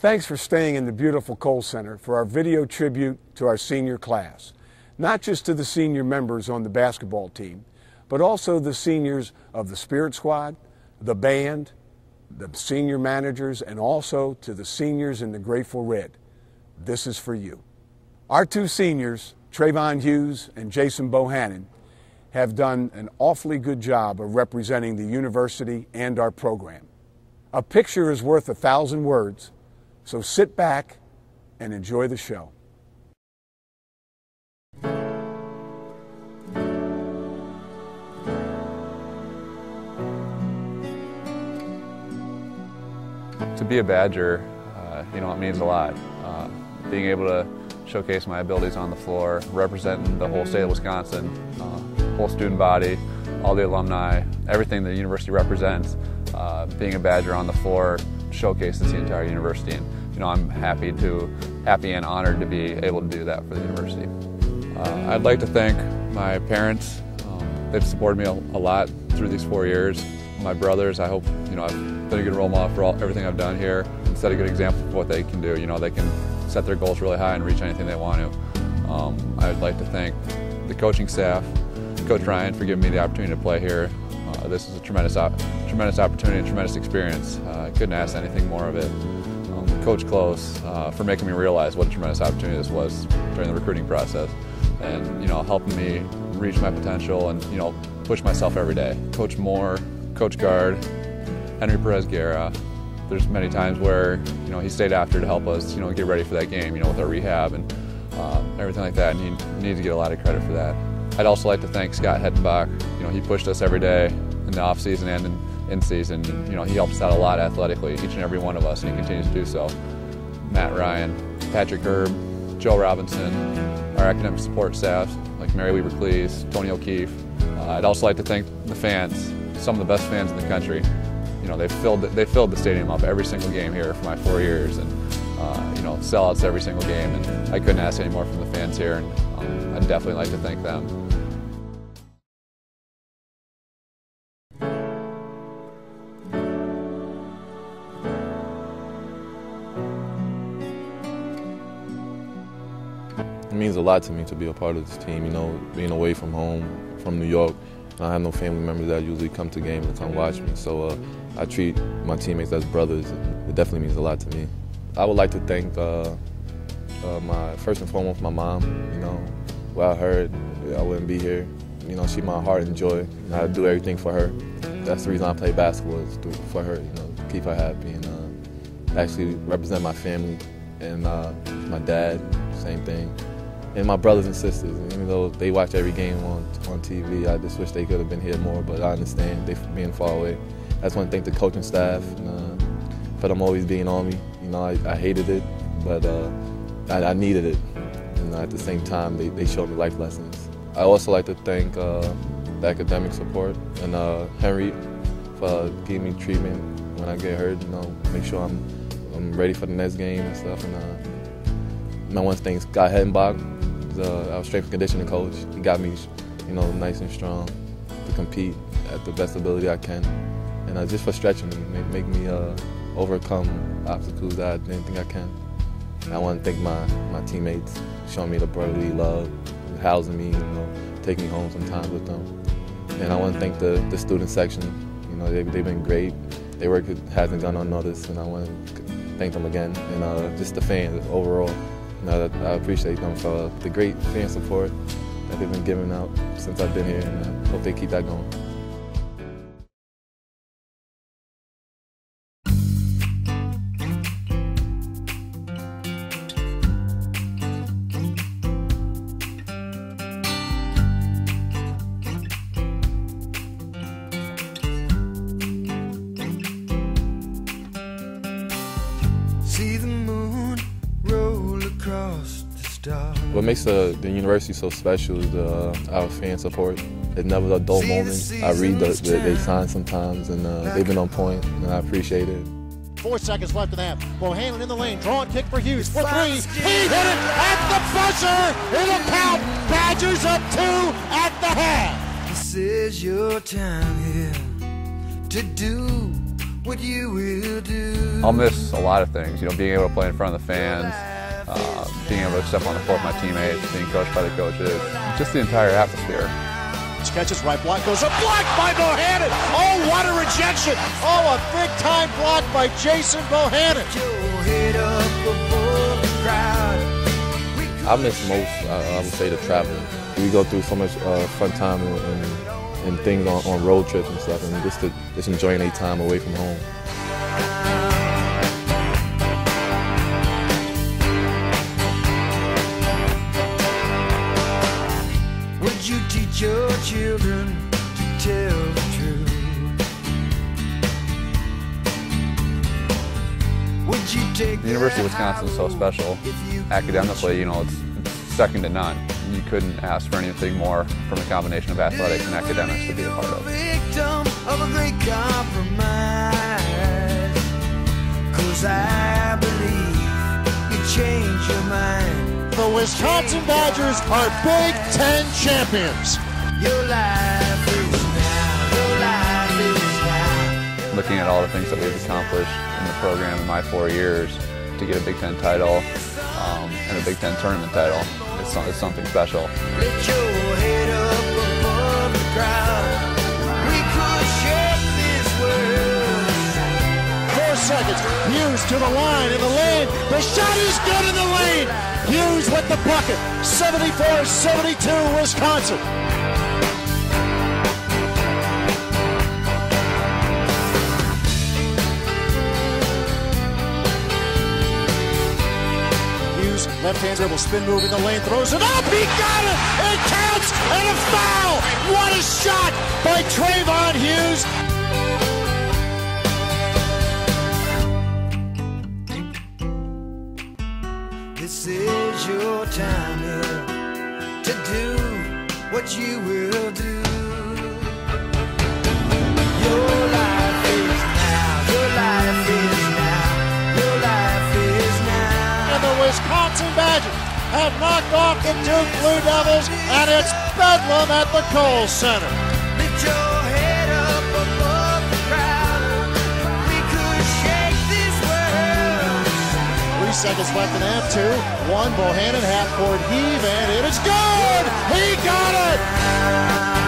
Thanks for staying in the beautiful Kohl Center for our video tribute to our senior class. Not just to the senior members on the basketball team, but also the seniors of the Spirit Squad, the band, the senior managers, and also to the seniors in the Grateful Red. This is for you. Our two seniors, Trevon Hughes and Jason Bohannnon, have done an awfully good job of representing the university and our program. A picture is worth 1,000 words, so sit back and enjoy the show. To be a Badger, it means a lot. Being able to showcase my abilities on the floor, representing the whole state of Wisconsin, whole student body, all the alumni, everything the university represents. Being a Badger on the floor showcases the entire university, and I'm happy and honored to be able to do that for the university. I'd like to thank my parents. They've supported me a lot through these 4 years. My brothers, I hope I've been a good role model for everything I've done here and set a good example of what they can do. They can set their goals really high and reach anything they want to. I'd like to thank the coaching staff, Coach Ryan, for giving me the opportunity to play here. This is a tremendous opportunity and tremendous experience. I couldn't ask anything more of it. Coach Close for making me realize what a tremendous opportunity this was during the recruiting process, and helping me reach my potential and push myself every day. Coach Moore, Coach Guard, Henry Perez-Guerra. There's many times where he stayed after to help us get ready for that game, with our rehab and everything like that, and he needs to get a lot of credit for that. I'd also like to thank Scott Hettenbach. He pushed us every day in the off season and in season. He helped us out a lot athletically, each and every one of us, and he continues to do so. Matt Ryan, Patrick Herb, Joe Robinson, our academic support staff like Mary Weaver Cleese, Tony O'Keefe. I'd also like to thank the fans, some of the best fans in the country. They filled the stadium up every single game here for my 4 years, and sellouts every single game. And I couldn't ask any more from the fans here, and I'd definitely like to thank them. It means a lot to me to be a part of this team, being away from home, from New York. I have no family members that usually come to games and come watch me, so I treat my teammates as brothers. It definitely means a lot to me. I would like to thank first and foremost my mom. Without her, I wouldn't be here. She's my heart and joy. I do everything for her. That's the reason I play basketball, is for her, keep her happy and actually represent my family. And my dad, same thing. And my brothers and sisters, even though they watch every game on TV, I just wish they could have been here more, but I understand they being far away. I just want to thank the coaching staff for them always being on me. I hated it, but I needed it. And at the same time, they showed me life lessons. I also like to thank the academic support and Henry for giving me treatment when I get hurt, make sure I'm ready for the next game and stuff. And I want to thank Scott Hettenbach, our strength and conditioning coach. He got me, nice and strong to compete at the best ability I can. And just for stretching me, make me overcome obstacles that I didn't think I can. And I want to thank my teammates, showing me the brotherly love, housing me, taking me home sometimes with them. And I want to thank the student section. They've been great. Their work hasn't gone unnoticed, and I want to thank them again. And just the fans overall. I appreciate them for the great fan support that they've been giving out since I've been here, and I hope they keep that going. See the moon roll across the stars. What makes the university so special is our fan support. It's never a dull moment. I read they sign sometimes, and they've been on point, and I appreciate it. 4 seconds left in the half. Bohannnon in the lane, drawing kick for Hughes for three. He hit it at the buzzer. It'll count. Badgers up 2 at the half. This is your time here to do what you will do. I'll miss just a lot of things. You know, being able to play in front of the fans, being able to step on the floor with my teammates, being coached by the coaches, just the entire atmosphere. Catches right block, goes up, blocked by Bohannnon. Oh, what a rejection. Oh, a big time block by Jason Bohannnon. I miss most, I would say, the traveling. We go through so much fun time and things on road trips and stuff, and just enjoying a time away from home. Would you teach your children to tell the truth? Would you take The University of Wisconsin is so special. Academically, you know, it's second to none. You couldn't ask for anything more from a combination of athletics and academics to be a part of. Victim of a great compromise, 'cause I believe you change your mind. The Wisconsin Badgers are Big Ten champions. Your life is now, your life is now. Looking at all the things that we've accomplished in the program in my 4 years, to get a Big Ten title and a Big Ten tournament title, it's something special. Lift your head up above the crowd. We could shake this world. 4 seconds. Hughes to the line in the lane. The shot is good in the lane. Hughes with the bucket. 74-72 Wisconsin. Hughes, left-hand dribble, spin move in the lane, throws it up. He got it. It counts, and a foul. What a shot by Trevon Hughes. This is your time here to do what you will do. Your life is now, your life is now, your life is now. And the Wisconsin Badgers have knocked off the Duke Blue Devils, and it's bedlam at the Kohl Center. Lift your head up above the crowd. We could shake this world. 3 seconds left in half two. 1, Bohannnon, half-court heave, and it is good! He got it!